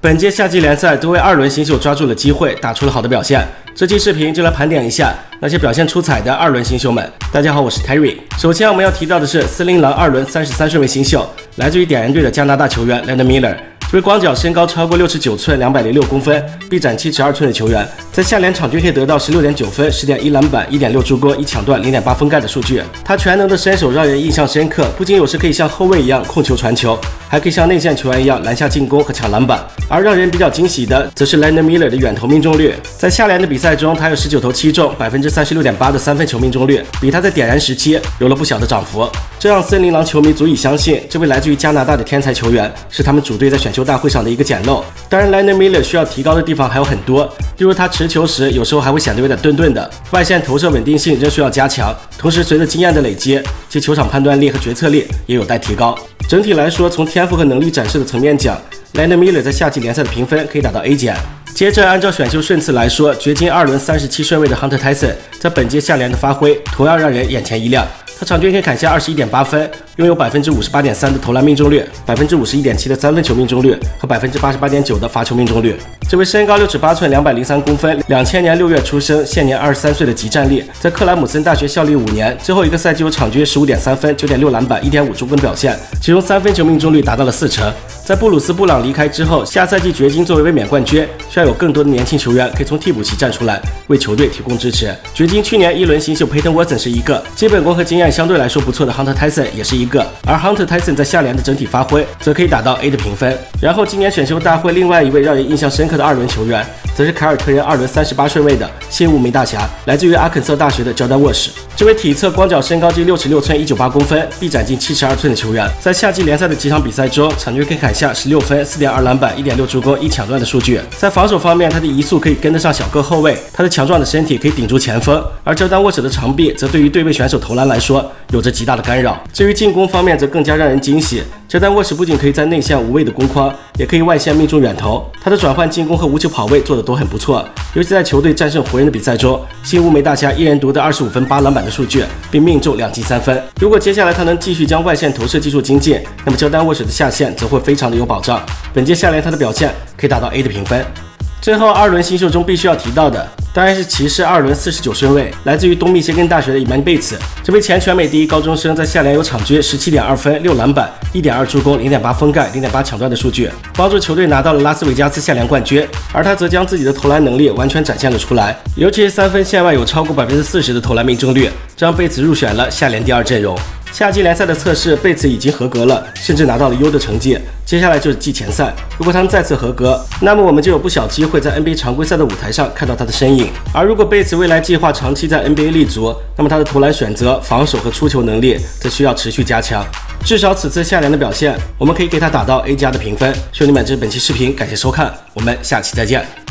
本届夏季联赛多位2轮新秀抓住了机会，打出了好的表现。这期视频就来盘点一下那些表现出彩的2轮新秀们。大家好，我是 Terry。首先我们要提到的是森林狼2轮33顺位新秀，来自于点燃队的加拿大球员 Landon Miller。 这位光脚身高超过69寸、206公分、臂展72寸的球员，在夏联场均可以得到16.9分、10.1篮板、1.6助攻、1抢断、0.8封盖的数据。他全能的身手让人印象深刻，不仅有时可以像后卫一样控球传球，还可以像内线球员一样篮下进攻和抢篮板。而让人比较惊喜的，则是 Landon Miller 的远投命中率。在夏联的比赛中，他有19投7中，36.8%的3分球命中率，比他在点燃时期有了不小的涨幅。这让森林狼球迷足以相信，这位来自于加拿大的天才球员是他们主队在选秀大会上的一个捡漏。当然 ，Landon Miller 需要提高的地方还有很多，例如他持球时有时候还会显得有点顿顿的，外线投射稳定性仍需要加强。同时，随着经验的累积，其球场判断力和决策力也有待提高。整体来说，从天赋和能力展示的层面讲，Landon Miller 在夏季联赛的评分可以达到 A 减。接着，按照选秀顺次来说，掘金2轮37顺位的 Hunter Tyson 在本届夏联的发挥同样让人眼前一亮。他场均可以砍下21.8分，拥有58.3%的投篮命中率，51.7%的3分球命中率和88.9%的罚球命中率。这位身高6尺8寸、203公分，2000年6月出生，现年23岁的极战力，在克莱姆森大学效力5年，最后一个赛季有场均15.3分、9.6篮板、1.5助攻表现，其中3分球命中率达到了40%。在布鲁斯·布朗离开之后，下赛季掘金作为卫冕冠军，需要有更多的年轻球员可以从替补席站出来，为球队提供支持。掘金去年1轮新秀 Peyton Watson 是一个，基本功和经验相对来说不错的 Hunter Tyson 也是一个，而 Hunter Tyson 在夏联的整体发挥则可以达到 A 的评分。然后今年选秀大会另外一位让人印象深刻的2轮球员，则是凯尔特人2轮38顺位的新乌梅大侠，来自于阿肯色大学的 Jordan Walsh。这位体测光脚身高近66寸、198公分、臂展近72寸的球员，在夏季联赛的几场比赛中，场均可以砍下16分、4.2篮板、1.6助攻、1抢断的数据。在防守方面，他的移速可以跟得上小个后卫，他的强壮的身体可以顶住前锋，而Jordan Walsh的长臂则对于对位选手投篮来说有着极大的干扰。至于进攻方面，则更加让人惊喜。Jordan Walsh不仅可以在内线无畏的攻框，也可以外线命中远投。他的转换进攻和无球跑位做得都很不错，尤其在球队战胜湖人的比赛中，新乌梅大侠一人独得25分8篮板的数据，并命中2记3分。如果接下来他能继续将外线投射技术精进，那么Jordan Walsh的下限则会非常的有保障。本届夏联他的表现可以达到 A 的评分。最后2轮新秀中必须要提到的，当然是骑士2轮49顺位，来自于东密歇根大学的伊曼贝茨。这位前全美第一高中生在夏联有场均17.2分、6篮板、1.2助攻、0.8封盖、0.8抢断的数据，帮助球队拿到了拉斯维加斯夏联冠军。而他则将自己的投篮能力完全展现了出来，尤其是3分线外有超过40%的投篮命中率，这让贝茨入选了夏联第2阵容。夏季联赛的测试，贝茨已经合格了，甚至拿到了优的成绩。接下来就是季前赛，如果他能再次合格，那么我们就有不小机会在 NBA 常规赛的舞台上看到他的身影。而如果贝茨未来计划长期在 NBA 立足，那么他的投篮选择、防守和出球能力则需要持续加强。至少此次夏联的表现，我们可以给他打到 A 加的评分。兄弟们，这是本期视频，感谢收看，我们下期再见。